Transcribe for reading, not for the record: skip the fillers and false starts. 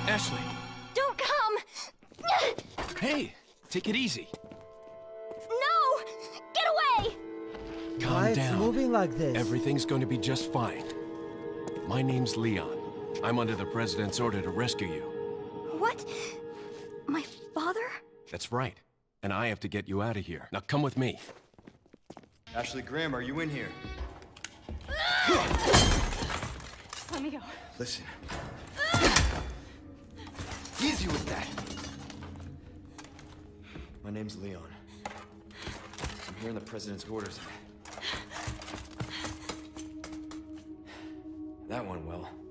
Ashley! Don't come! Hey! Take it easy. No! Get away! Calm down. Moving like this? Everything's going to be just fine. My name's Leon. I'm under the President's order to rescue you. What? My father? That's right. And I have to get you out of here. Now come with me. Ashley Graham, are you in here? Just let me go. Listen. Easy with that. My name's Leon. I'm hearing the President's orders. That went well.